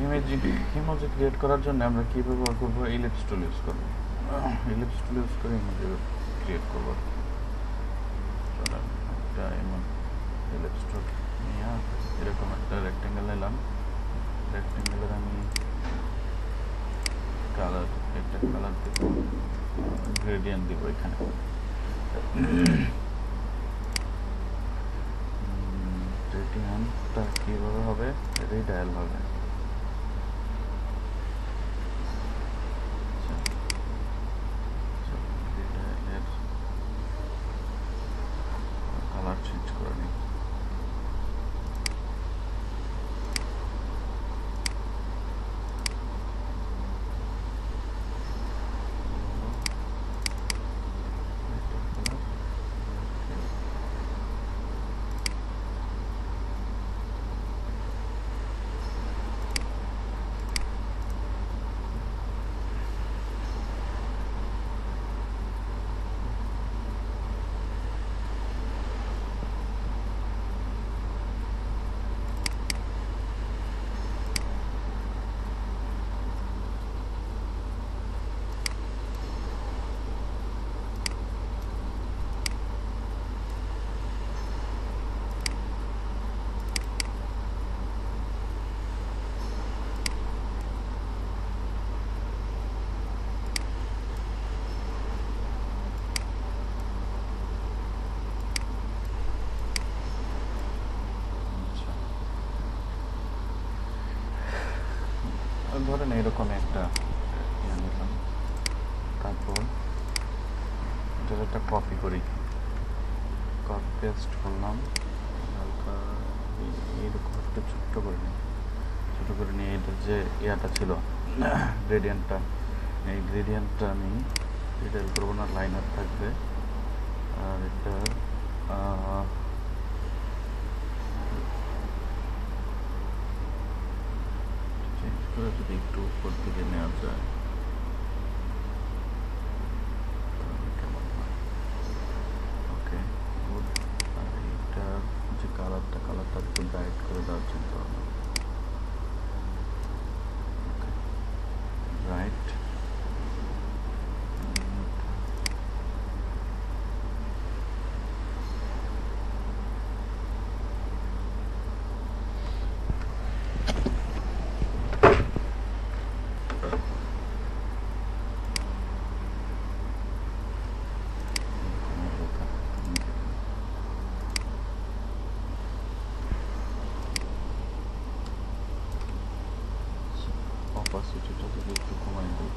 Emoji create করার জন্য আমরা কী ব্যবহার করবো? ইলিপস টুল ইউজ করবো। ইলিপস টুল ইউজ করে ইমোজি ক্রিয়েট করবো। একটা ইলিপস টুল নিয়ে এরকম একটা রেক্টেঙ্গেল নিলাম। রেক্টেঙ্গেলের আমি কালার দেব, গ্রেডিয়েন্ট দিব এখানে। গ্রেডিয়েন্টটা কীভাবে হবে? রিডায়াল হবে। রিডায়ালের কালার চেঞ্জ করে নিই। ধরেন এরকম একটা নিলাম, তারপর এটার একটা কপি করি, কপি পেস্ট করলাম, হালকা এইরকম একটু ছোট্ট করে নিয়ে এটার যে ইয়াটা ছিল গ্রেডিয়েন্টটা, এই গ্রেডিয়েন্টটা আমি ডিটেল করবো না, লাইনার থাকবে। আর এটার যদি একটু উপর দিকে নেওয়া যায় কেমন হয়? ওকে, আর এইটার যে কালারটা একটু ব্রাইট করে দেওয়ার চিন্তা ভাবনা। ওকে, ব্রাইট। অপাসিটিটা যদি একটু কমাই দিই,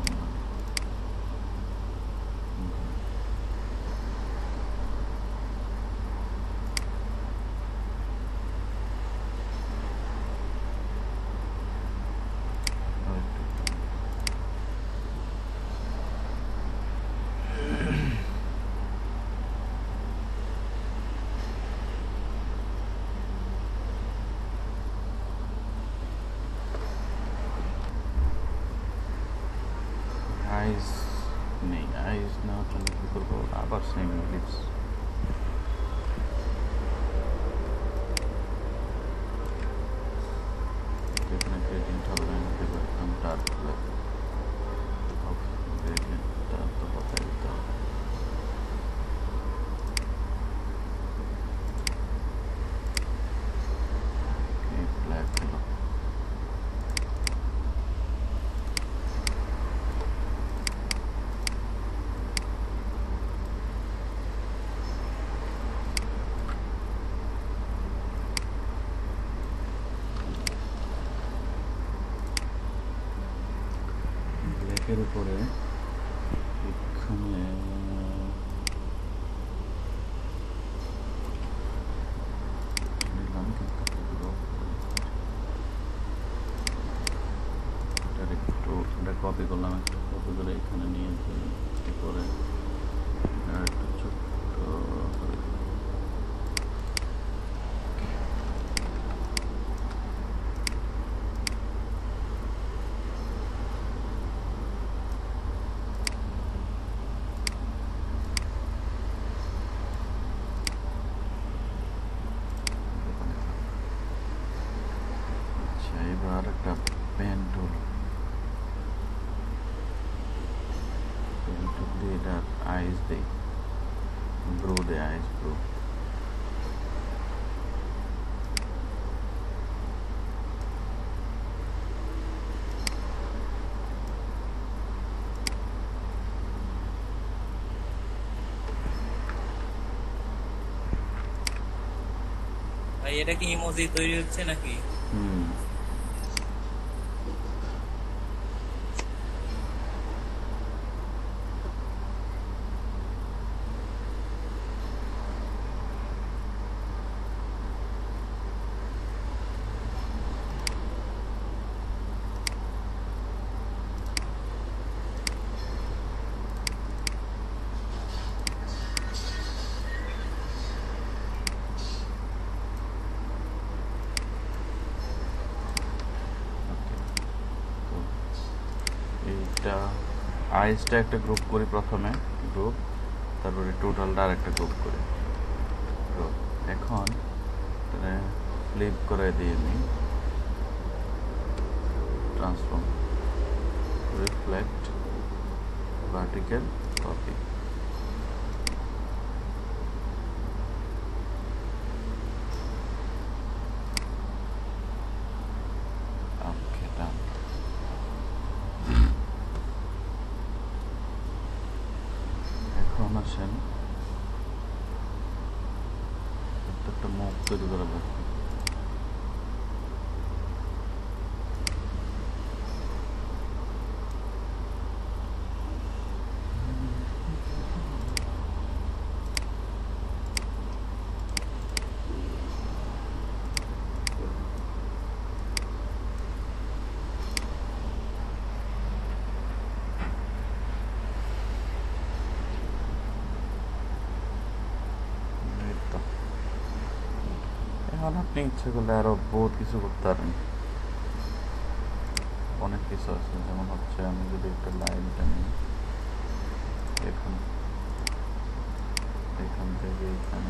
আইস নেই, আইস নেওয়ার জন্য কী করবো? আবার সেম লিপস, এখানে গ্রেডিয়েন্ট হবে না, দেবো একদম ডার্ক ব্ল্যাক। ওকে, গ্রেডিয়েন্টটা তো বসাই দিতে হবে। ব্ল্যাক হলো। ব্ল্যাকের উপরে এখানে কপি করলাম, একটা কপি করে এখানে নিয়ে করে একটু ছোট্ট এবার একটা pen tool দিয়ে এটার আইস দেই, ব্রু দেয়, আইস ব্রু। ভাই এটা কি ইমোজি তৈরি হচ্ছে নাকি? এইটা আইসটা একটা গ্রুপ করি প্রথমে, গ্রুপ, তারপরে টোটালটা আর একটা গ্রুপ করি, গ্রুপ। এখন ফ্লিপ করে দিয়ে নিই, transform, reflect, vertical, copy. Okay, done. এখন আসেন একটা মুখ তৈরি করা লাগবে। এখন আপনি ইচ্ছে করলে আরো বহুত কিছু করতে পারেন, অনেক কিছু আছে। যেমন হচ্ছে আমি যদি একটা লাইনটা নিই, এখান থেকে এখানে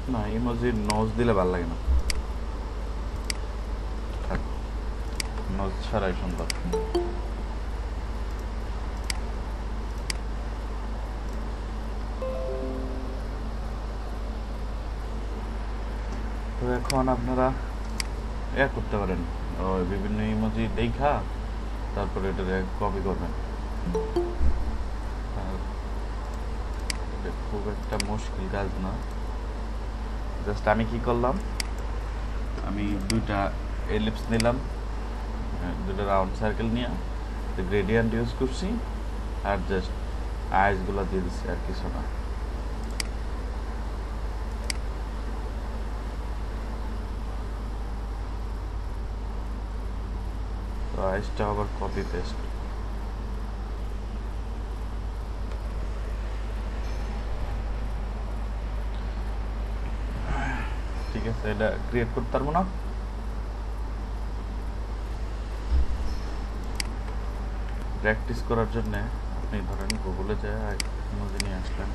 না, ইমোজির নোজ দিলে ভালো লাগে না, নোজ ছাড়াই সুন্দর। তো এখন আপনারা করতে পারেন, ওই বিভিন্ন ইমোজি দেখা তারপরে এটাকে কপি করবেন। আর এটা খুব একটা মুশকিল কাজ না। জাস্ট আমি কি করলাম, আমি দুইটা এলিপস নিলাম, দুটো রাউন্ড সার্কেল নিয়ে গ্রেডিয়েন্ট ইউজ করছি, আর জাস্ট আইসগুলো দিয়ে দিচ্ছি, আর কিছু না। তো আইসটা আবার কপি পেস্ট। ঠিক আছে, এটা ক্রিয়েট করতে পারবো না। প্র্যাকটিস করার জন্য আপনি ধরেন গুগলে যায় ইমোজি নিয়ে আসলেন,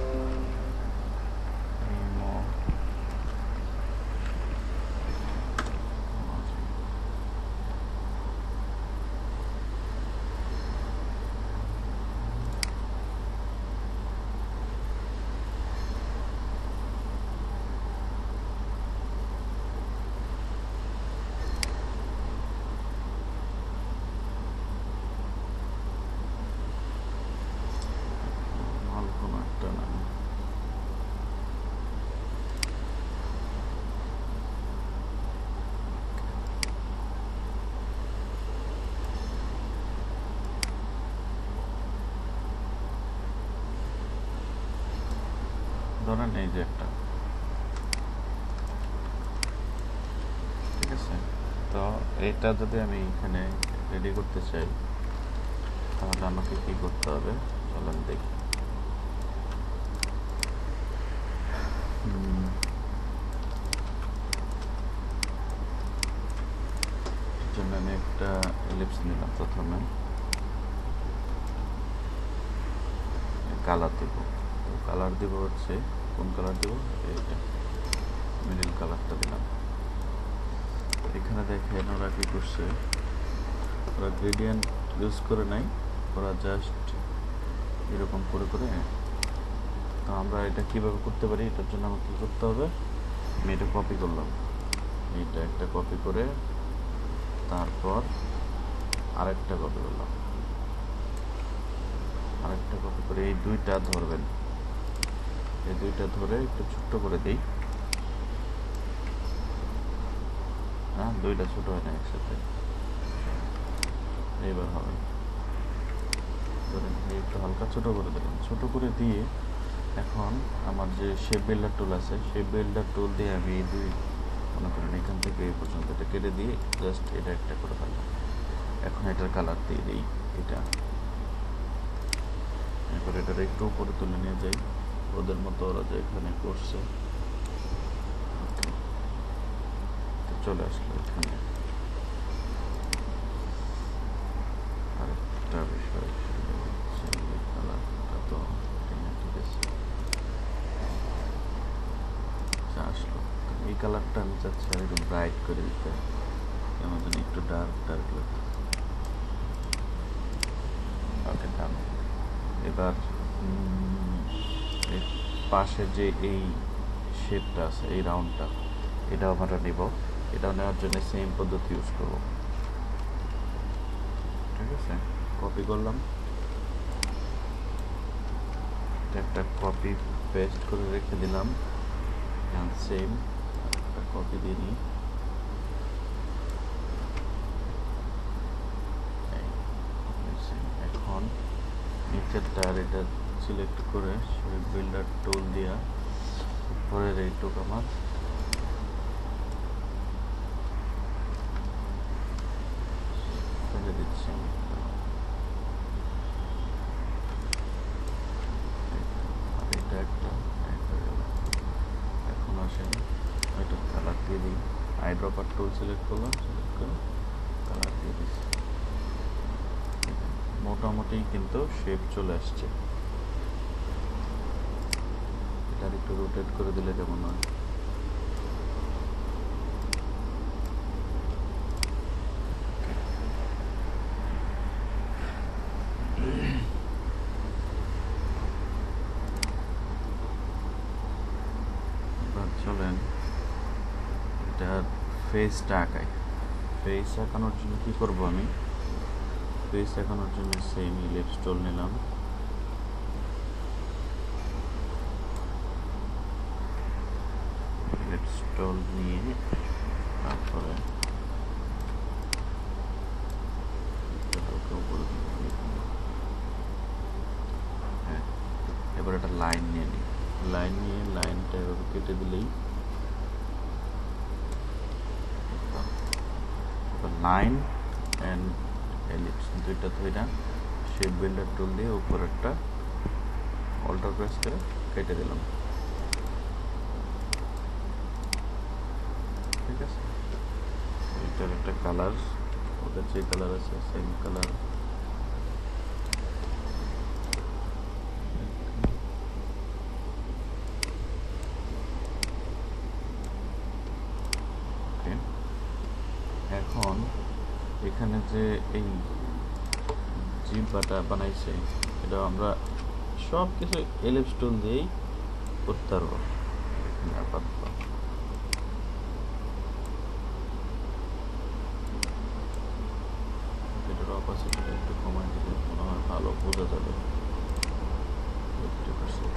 কোনো একটা না, ধরেন এই যে একটা, ঠিক আছে। তো এটা যদি আমি এখানে রেডি করতে চাই তাহলে আমাকে কি করতে হবে, চলেন দেখি। জন্য আমি একটা এলিপস নিলাম, প্রথমে কালার দিব। কালার দিব হচ্ছে, কোন কালার দিব, এইটা মিডিল কালারটা দিলাম। এখানে দেখেন ওরা কি করছে, ওরা গ্রেডিয়েন্ট ইউজ করে নাই, ওরা জাস্ট এরকম করে করে। তো আমরা এটা কিভাবে করতে পারি, এটার জন্য আমাকে কী করতে হবে, আমি এটা কপি করলাম, এইটা একটা কপি করে তারপর আরেকটা কপি করলাম, আরেকটা কপি করে এই দুইটা ধরবেন, এই দুইটা ধরে একটু ছোট্ট করে দিই। হ্যাঁ, দুইটা ছোট হয় না একসাথে, এইবার হবে। ধরেন একটু হালকা ছোট করে দিলাম, ছোট করে দিয়ে এখন আমার যে শেপ বিল্ডার টুল আছে, শেপ বিল্ডার টুল দিয়ে আমি এই দুই, মনে করেন এখান থেকে এই পর্যন্ত এটা কেটে দিয়ে জাস্ট এটা একটা করে ফেললাম। এখন এটার কালার দিয়ে দিই এটা, এরপর এটার একটু উপরে তুলে নিয়ে যাই, ওদের মতো ওরা যে এখানে করছে চলে আসলো। এখানে আরেকটা বিষয় হচ্ছে কালারটা, তো ঠিক আছে আসলো। এই কালারটা আমি চাচ্ছি আর একটু ব্রাইট করে দিতে, কেমন যেন একটু ডার্ক ডার্ক লাগে। ওকে, ডান। এবার এর পাশে যে এই শেপটা আছে, এই রাউন্ডটা, এটাও আমরা নিব। এটাও নেওয়ার জন্য সেম পদ্ধতি ইউজ করব, ঠিক আছে। কপি করলাম, একটা কপি পেস্ট করে রেখে দিলাম, সেম একটা কপি দিয়ে নিই। এখন নিচেরটা আর এটা সিলেক্ট করে শেপ বিল্ডার টুল দিয়া উপরের এইটুক আমার ফেলে দিচ্ছি। আর এটা একটা এখন আসেন, ওইটা কালার দিয়ে দিই, আইড্রপার টুল সিলেক্ট করলাম, সিলেক্ট করে কালার দিয়ে দিচ্ছি। মোটামুটি কিন্তু শেপ চলে আসছে। এটা একটু রোটেট করে দিলে কেমন হয়। ফেসটা আঁকাই। ফেস আঁকানোর জন্য কী করবো আমি, ফেস আঁকানোর জন্য সেম ইলিপস টুল নিলাম, ইলিপস টুল নিয়ে তারপরে হ্যাঁ, এবার একটা লাইন নিয়ে নিই, লাইন নিয়ে লাইনটা এভাবে কেটে দিলেই লাইন অ্যান্ড এলিপস দুইটা ধইরা শেপ বিল্ডার টুল দিয়ে উপরেরটা অল্টার প্রেস করে কেটে দিলাম। ঠিক আছে, এটার একটা কালার, ওদের যে কালার আছে সেম কালার, এখন এখানে যে এই জিব্বাটা বানাইছে এটা আমরা সব কিছু এলিপস টুল দিয়েই করতে পারবো। আপাতত এটার অপাসিটিটা একটু কমাই দিলে মনে হয় ভালো বোঝা যাবে। 50%।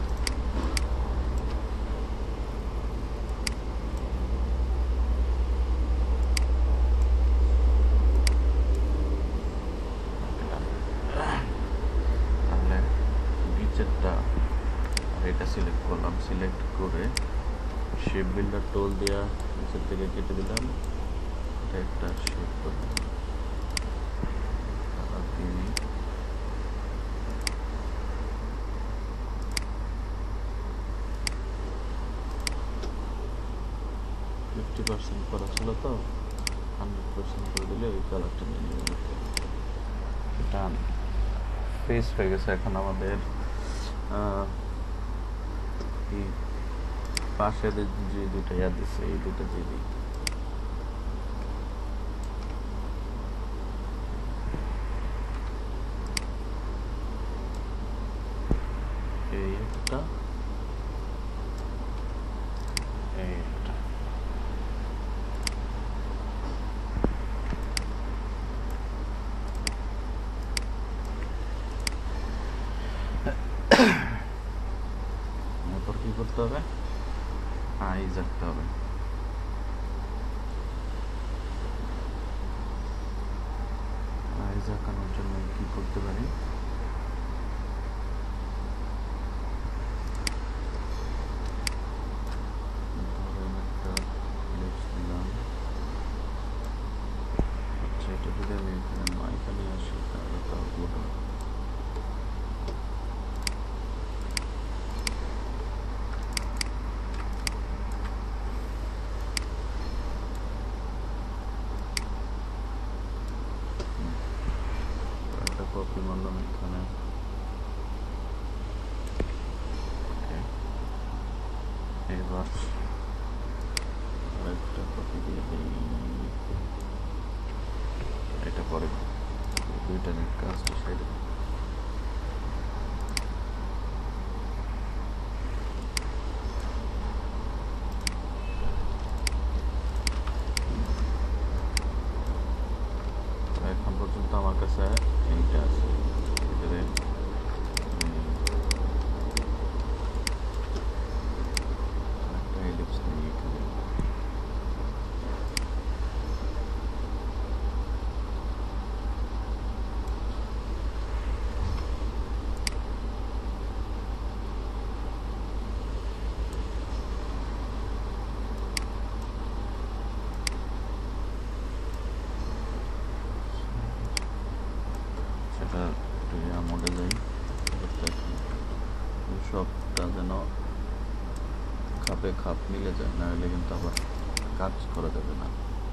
এটা সিলেক্ট করলাম, সিলেক্ট করে শেপ বিল্ডার টুল দেওয়া নিচের থেকে কেটে দিলাম, এটা একটা শেপ করে দিলাম, কালার দিয়ে নিই। %50 করা ছিল তো 100% করে দিলে ওই কালারটা নিয়ে নেবে। এটা ফেস হয়ে গেছে। এখন আমাদের পাশে যে দুটো ইয়া দিচ্ছে এই দুটো দিয়ে দিই। এই একটা, এই একটা। এরপর কি করতে হবে, আইজ আঁকতে হবে। আইজ আঁকানোর জন্য কি করতে পারি, ধরেন একটা লিপস নিলাম, আচ্ছা এটা যদি আমি এখানে মাইকা নিয়ে আসি তাহলে তো গোটা কপি মারলাম এখানে। এবার আরেকটা কপি দিয়ে দিই, এটা পরে দুইটা নেট কাজটা সাইডে। এখন পর্যন্ত আমার কাছে এইটা আছে, ভিতরে একটা এলিপস নিয়ে এখানে সেটা একটু মোডে যাই, সবটা যেন খাপে খাপ মিলে যায়, না হলে কিন্তু আবার কাজ করা যাবে না।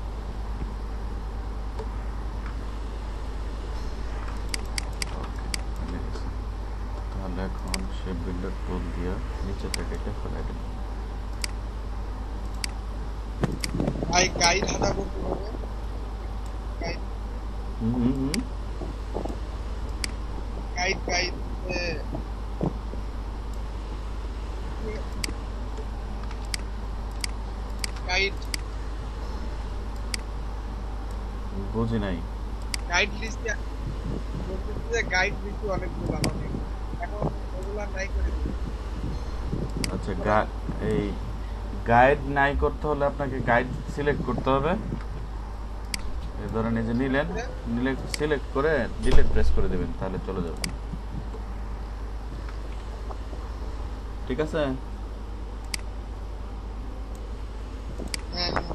তাহলে এখন শেপ বিল্ডার টুল দিয়ে নিচেটা কেটে ফেলাই দেব। গাইড আদা করতে হবে, গাইড গাইড গাইড গাইড বুঝি নাই। গাইড লিস্টে বলতেছি যে গাইড লিস্টে অনেকগুলো আমাদের এখন ওগুলা নাই করে দিই। আচ্ছা, এই গাইড নাই করতে হলে আপনাকে গাইড সিলেক্ট করতে হবে। এই ধরেন এই যে নিলেন, নিলে সিলেক্ট করে ডিলিট প্রেস করে দেবেন, তাহলে চলে যাবে। ঠিক আছে? হ্যাঁ হ্যাঁ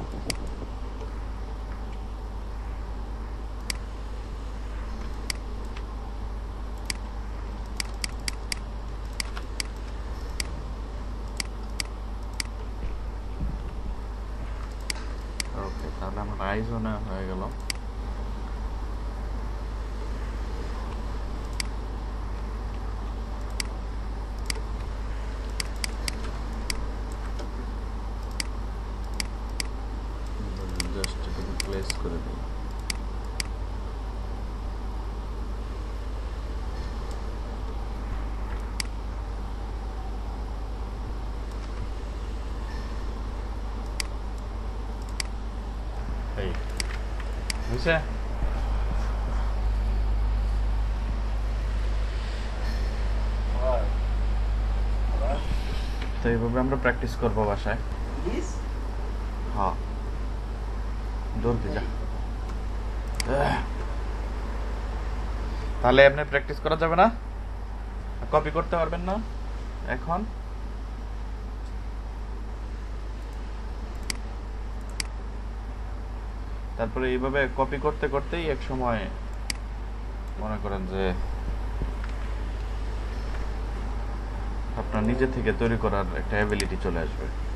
ওকে, তাহলে আমার আইজ হয়ে গেল। জাস্ট এটাকে প্লেস করে দিই। এই বুঝছে? তো এইভাবে আমরা প্র্যাকটিস করবো বাসায়। হ্যাঁ, জলদি যা। তাহলে এমনি প্র্যাকটিস করা যাবে না, কপি করতে পারবেন না এখন। তারপরে এইভাবে কপি করতে করতেই এক সময় মনে করেন যে আপনার নিজে থেকে তৈরি করার একটা অ্যাবিলিটি চলে আসবে।